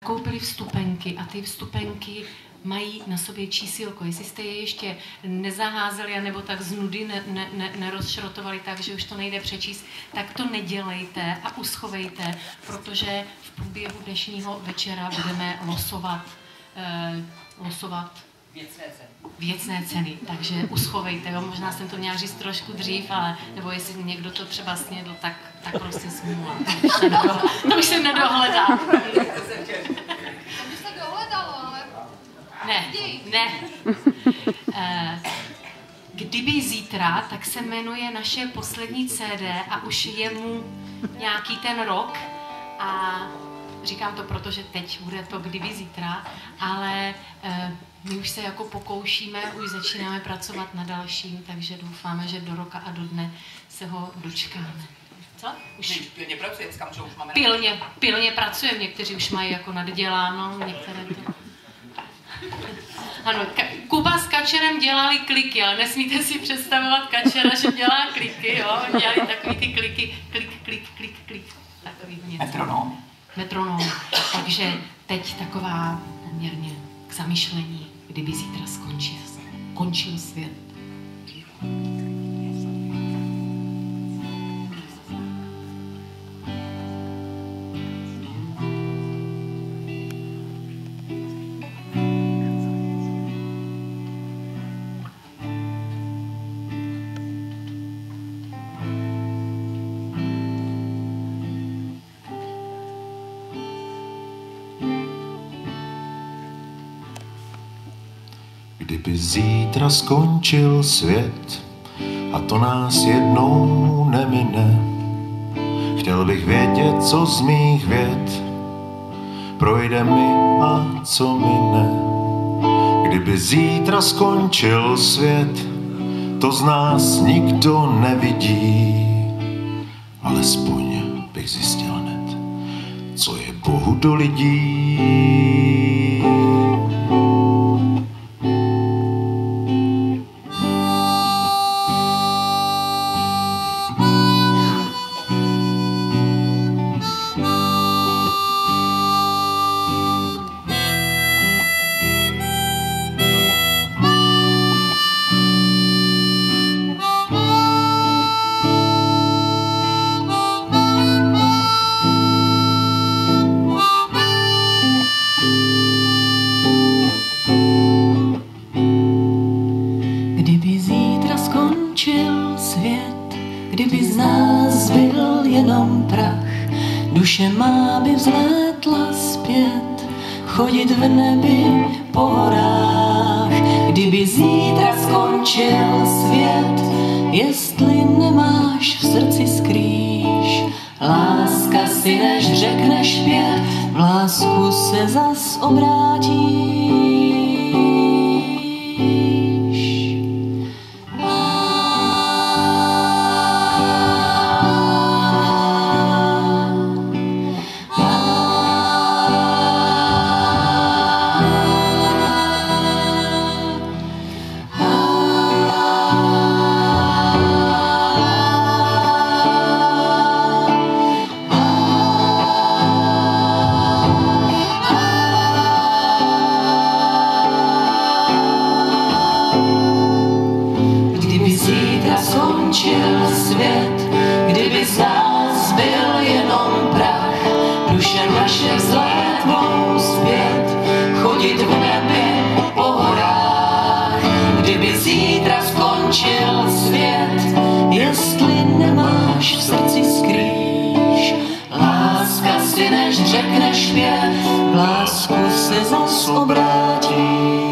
koupili vstupenky a ty vstupenky mají na sobě čísílko. Jestli jste je ještě nezaházeli nebo tak z nudy nerozšrotovali tak, že už to nejde přečíst, tak to nedělejte a uschovejte, protože v průběhu dnešního večera budeme losovat věcné ceny, takže uschovejte, jo? Možná jsem to měla říct trošku dřív, ale nebo jestli někdo to třeba snědl, tak prostě smůla. To už jsem nedohledá. Ne. Kdyby zítra, tak se jmenuje naše poslední CD a už je mu nějaký ten rok a říkám to proto, že teď bude to kdyby zítra, ale my už se jako pokoušíme, už začínáme pracovat na dalším, takže doufáme, že do roka a do dne se ho dočkáme. Co? Už pilně pracujeme, že už máme... Pilně pracujeme, někteří už mají jako nadděláno, některé to... Ano, Kuba s Kačerem dělali kliky, ale nesmíte si představovat Kačera, že dělá kliky, jo? Dělali takový ty kliky, klik, takový něco. Metronom. Takže teď taková poměrně k zamyšlení, kdyby zítra skončil svět. Kdyby zítra skončil svět a to nás jednou nemine, chtěl bych vědět, co z mých vět projde mi a co mine. Kdyby zítra skončil svět, to z nás nikdo nevidí, alespoň bych zjistil hned, co je Bohu do lidí. Kdyby z nás zbyl jenom prach, duše má by vzlétla zpět, chodit v nebi po horách. Kdyby zítra skončil svět, jestli nemáš v srdci skrýš, láska si než řekneš pět, v lásku se zas obrátíš. Skončil svět, kdyby z nás byl jenom prach, duše naše vzlétnou zpět, chodit v nebi po horách. Kdyby zítra skončil svět, jestli nemáš v srdci skrýš, láska si než řekneš pět, v lásku se zas obrátíš.